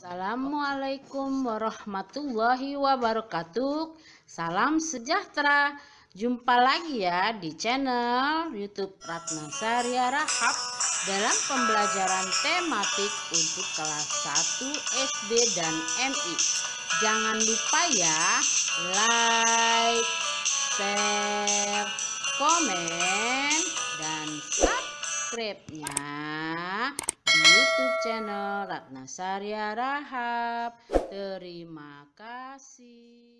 Assalamualaikum warahmatullahi wabarakatuh. Salam sejahtera. Jumpa lagi ya di channel YouTube Ratna Saria Rahab dalam pembelajaran tematik untuk kelas 1 SD dan MI. Jangan lupa ya, like, share, komen, dan subscribe-nya di YouTube channel Ratna Saria Rahab. Terima kasih.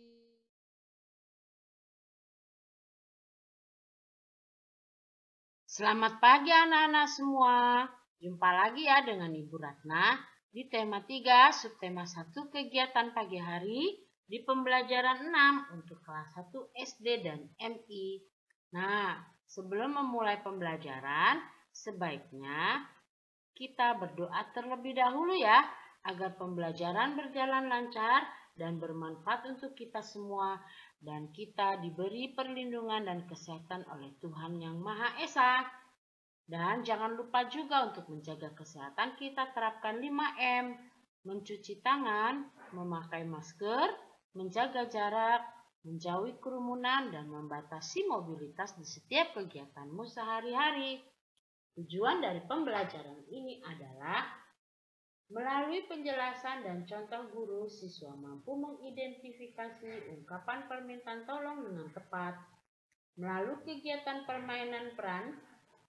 Selamat pagi anak-anak semua. Jumpa lagi ya dengan Ibu Ratna di tema 3 subtema 1 kegiatan pagi hari di pembelajaran 6 untuk kelas 1 SD dan MI. Nah, sebelum memulai pembelajaran, sebaiknya kita berdoa terlebih dahulu ya, agar pembelajaran berjalan lancar dan bermanfaat untuk kita semua, dan kita diberi perlindungan dan kesehatan oleh Tuhan Yang Maha Esa. Dan jangan lupa juga untuk menjaga kesehatan kita terapkan 5M, mencuci tangan, memakai masker, menjaga jarak, menjauhi kerumunan, dan membatasi mobilitas di setiap kegiatanmu sehari-hari. Tujuan dari pembelajaran ini adalah melalui penjelasan dan contoh guru, siswa mampu mengidentifikasi ungkapan permintaan tolong dengan tepat. Melalui kegiatan permainan peran,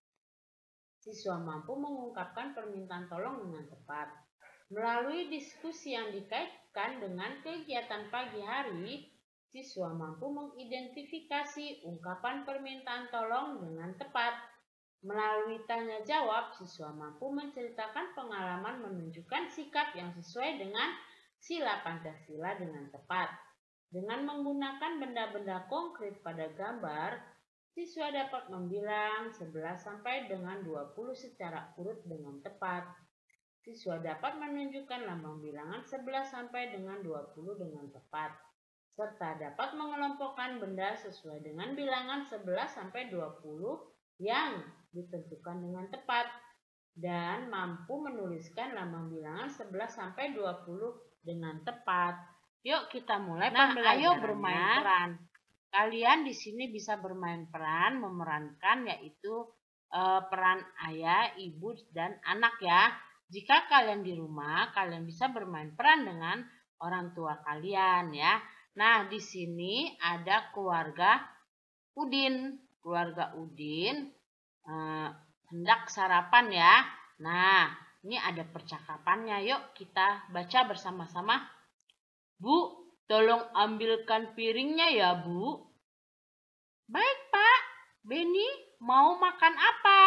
siswa mampu mengungkapkan permintaan tolong dengan tepat. Melalui diskusi yang dikaitkan dengan kegiatan pagi hari, siswa mampu mengidentifikasi ungkapan permintaan tolong dengan tepat. Melalui tanya jawab, siswa mampu menceritakan pengalaman menunjukkan sikap yang sesuai dengan sila Pancasila dengan tepat. Dengan menggunakan benda-benda konkret pada gambar, siswa dapat membilang 11 sampai dengan 20 secara urut dengan tepat. Siswa dapat menunjukkan lambang bilangan 11 sampai dengan 20 dengan tepat, serta dapat mengelompokkan benda sesuai dengan bilangan 11 sampai 20 yang ditentukan dengan tepat, dan mampu menuliskan lambang bilangan 11 sampai 20 dengan tepat. Yuk kita mulai pembelajarannya. Ayo bermain peran. Kalian di sini bisa bermain peran memerankan, yaitu peran ayah, ibu, dan anak ya. Jika kalian di rumah, kalian bisa bermain peran dengan orang tua kalian ya. Nah, di sini ada keluarga Udin. Keluarga Udin hendak sarapan ya. Nah, ini ada percakapannya. Yuk kita baca bersama-sama. Bu, tolong ambilkan piringnya ya, Bu. Baik, Pak. Beni, mau makan apa?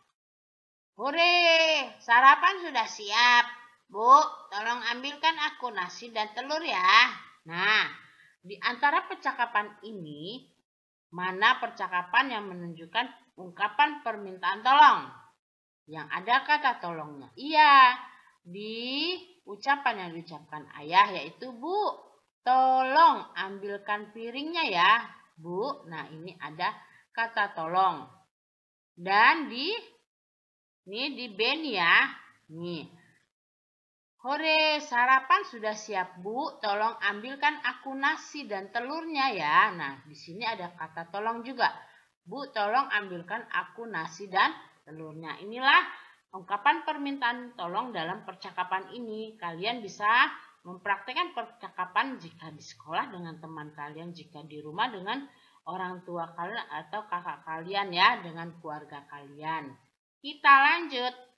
Hore, sarapan sudah siap. Bu, tolong ambilkan aku nasi dan telur ya. Nah, di antara percakapan ini, mana percakapan yang menunjukkan ungkapan permintaan tolong? Yang ada kata tolongnya. Iya, di ucapan yang diucapkan ayah, yaitu Bu, tolong ambilkan piringnya ya, Bu. Nah, ini ada kata tolong. Dan di Beni ya. Nih. Hore, sarapan sudah siap, Bu. Tolong ambilkan aku nasi dan telurnya ya. Nah, di sini ada kata tolong juga. Bu, tolong ambilkan aku nasi dan telurnya. Inilah ungkapan permintaan tolong dalam percakapan ini. Kalian bisa mempraktikkan percakapan jika di sekolah dengan teman kalian, jika di rumah dengan orang tua kalian atau kakak kalian ya, dengan keluarga kalian. Kita lanjut.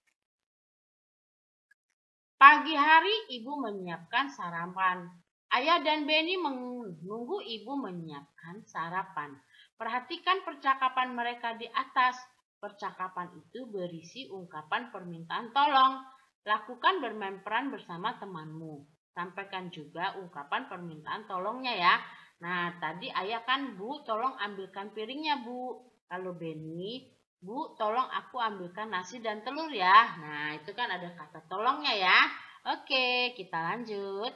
Pagi hari ibu menyiapkan sarapan. Ayah dan Beni menunggu ibu menyiapkan sarapan. Perhatikan percakapan mereka di atas. Percakapan itu berisi ungkapan permintaan tolong. Lakukan bermain peran bersama temanmu. Sampaikan juga ungkapan permintaan tolongnya ya. Nah, tadi ayah kan, Bu, tolong ambilkan piringnya, Bu. Kalau Beni, Bu, tolong aku ambilkan nasi dan telur ya. Nah, itu kan ada kata tolongnya ya. Oke, kita lanjut.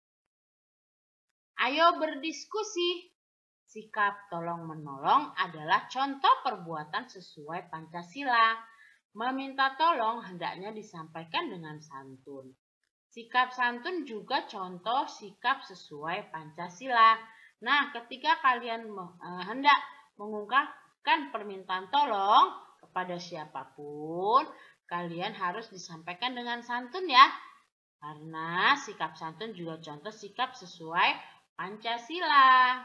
Ayo berdiskusi. Sikap tolong-menolong adalah contoh perbuatan sesuai Pancasila. Meminta tolong hendaknya disampaikan dengan santun. Sikap santun juga contoh sikap sesuai Pancasila. Nah, ketika kalian hendak mengungkapkan permintaan tolong kepada siapapun, kalian harus disampaikan dengan santun ya. Karena sikap santun juga contoh sikap sesuai Pancasila.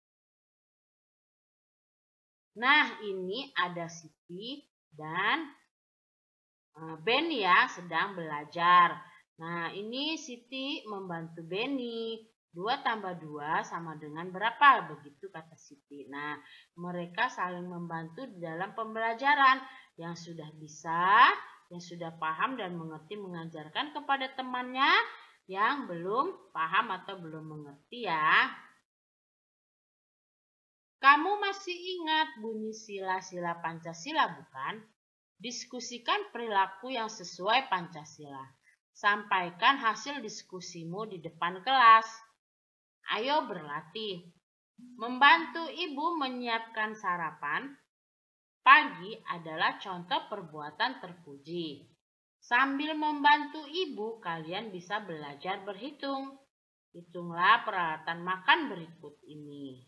Nah, ini ada Siti dan Beni ya, sedang belajar. Nah, ini Siti membantu Beni. 2 tambah 2 sama dengan berapa? Begitu kata Siti. Nah, mereka saling membantu di dalam pembelajaran. Yang sudah bisa, yang sudah paham dan mengerti mengajarkan kepada temannya yang belum paham atau belum mengerti ya. Kamu masih ingat bunyi sila-sila Pancasila bukan? Diskusikan perilaku yang sesuai Pancasila. Sampaikan hasil diskusimu di depan kelas. Ayo berlatih. Membantu ibu menyiapkan sarapan pagi adalah contoh perbuatan terpuji. Sambil membantu ibu, kalian bisa belajar berhitung. Hitunglah peralatan makan berikut ini.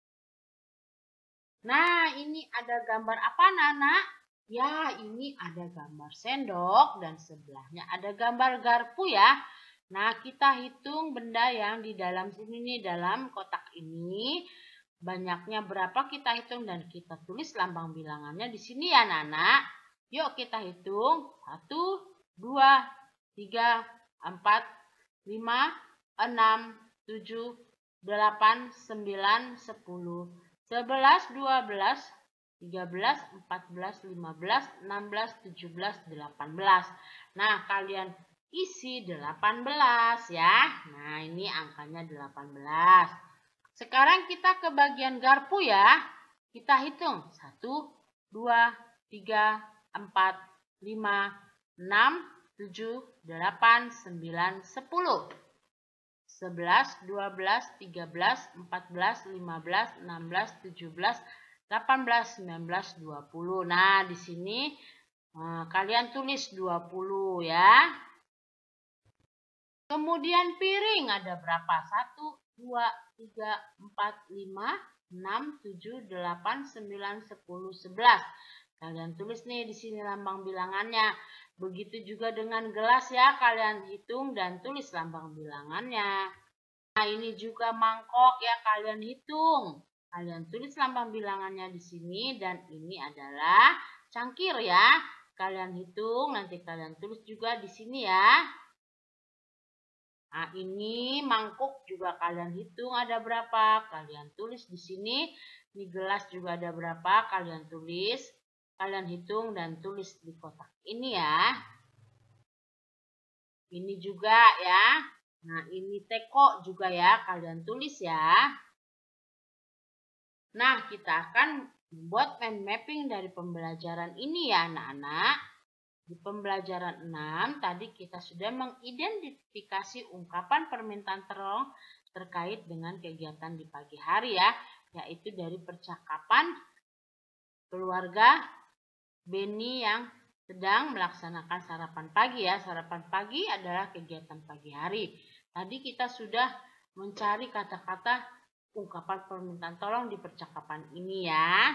Nah, ini ada gambar apa, Nana? Ya, ini ada gambar sendok dan sebelahnya ada gambar garpu ya. Nah, kita hitung benda yang di dalam sini nih, dalam kotak ini. Banyaknya berapa kita hitung dan kita tulis lambang bilangannya di sini ya, Nana. Yuk kita hitung. 1, 2, 3, 4, 5, 6, 7, 8, 9, 10, 11, 12, 13, 14, 15, 16, 17, 18. Nah, kalian isi 18 ya. Nah, ini angkanya 18. Sekarang kita ke bagian garpu ya. Kita hitung. 1, 2, 3, 4, 5, 6, 7, 8, 9, 10. 11, 12, 13, 14, 15, 16, 17, 18, 19, 20. Nah, di sini kalian tulis 20 ya. Kemudian piring ada berapa? 1, 2, 3, 4, 5, 6, 7, 8, 9, 10, 11. Kalian tulis nih di sini lambang bilangannya. Begitu juga dengan gelas ya, kalian hitung dan tulis lambang bilangannya. Nah, ini juga mangkok ya, kalian hitung. Kalian tulis lambang bilangannya di sini dan ini adalah cangkir ya. Kalian hitung, nanti kalian tulis juga di sini ya. Nah, ini mangkuk juga kalian hitung ada berapa, kalian tulis di sini. Ini gelas juga ada berapa, kalian tulis. Kalian hitung dan tulis di kotak ini ya. Ini juga ya. Nah, ini teko juga ya, kalian tulis ya. Nah, kita akan membuat mind mapping dari pembelajaran ini ya, anak-anak. Di pembelajaran 6, tadi kita sudah mengidentifikasi ungkapan permintaan tolong terkait dengan kegiatan di pagi hari ya, yaitu dari percakapan keluarga Beni yang sedang melaksanakan sarapan pagi ya. Sarapan pagi adalah kegiatan pagi hari. Tadi kita sudah mencari kata-kata ungkapan permintaan tolong di percakapan ini ya.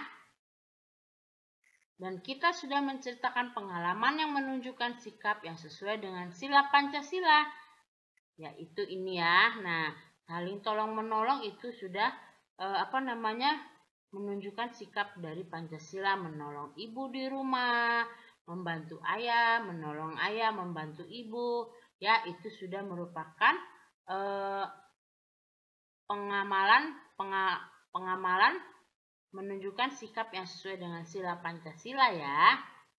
Dan kita sudah menceritakan pengalaman yang menunjukkan sikap yang sesuai dengan sila Pancasila. Yaitu ini ya. Nah, saling tolong menolong itu sudah menunjukkan sikap dari Pancasila, menolong ibu di rumah, membantu ayah, menolong ayah, membantu ibu. Ya, itu sudah merupakan pengamalan menunjukkan sikap yang sesuai dengan sila Pancasila ya.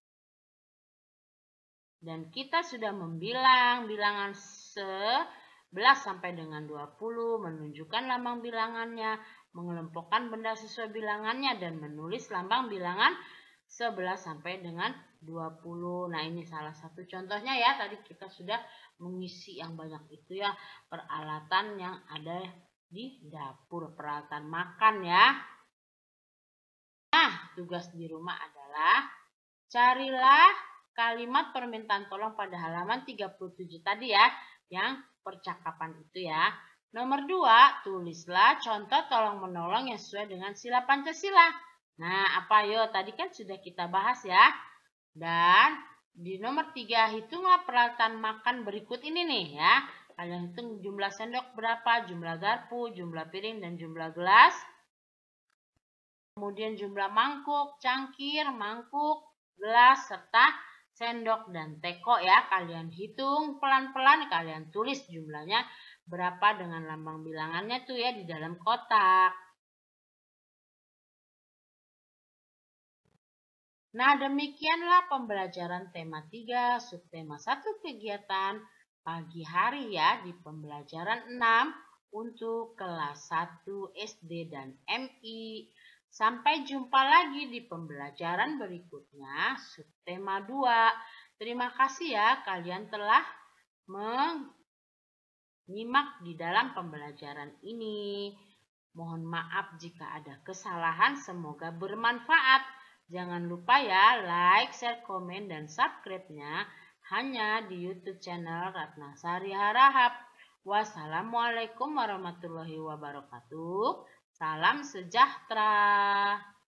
Dan kita sudah membilang bilangan 11 sampai dengan 20, menunjukkan lambang bilangannya, mengelompokkan benda sesuai bilangannya, dan menulis lambang bilangan 11 sampai dengan 20. Nah, ini salah satu contohnya ya. Tadi kita sudah mengisi yang banyak itu ya, peralatan yang ada di dapur, peralatan makan ya. Nah, tugas di rumah adalah carilah kalimat permintaan tolong pada halaman 37 tadi ya. yang percakapan itu ya. Nomor 2, tulislah contoh tolong-menolong yang sesuai dengan sila Pancasila. Nah, apa yo? Tadi kan sudah kita bahas ya. Dan di nomor 3, hitunglah peralatan makan berikut ini nih ya. Kalian hitung jumlah sendok berapa, jumlah garpu, jumlah piring, dan jumlah gelas. Kemudian jumlah mangkuk, cangkir, mangkuk, gelas, serta sendok dan teko ya. Kalian hitung pelan-pelan, kalian tulis jumlahnya berapa dengan lambang bilangannya tuh ya di dalam kotak. Nah, demikianlah pembelajaran tema 3, subtema 1 kegiatan pagi hari ya di pembelajaran 6 untuk kelas 1 SD dan MI. Sampai jumpa lagi di pembelajaran berikutnya, subtema 2. Terima kasih ya kalian telah menyimak di dalam pembelajaran ini. Mohon maaf jika ada kesalahan, semoga bermanfaat. Jangan lupa ya like, share, komen, dan subscribe-nya hanya di YouTube channel Ratnasari Harahap. Wassalamualaikum warahmatullahi wabarakatuh. Salam sejahtera.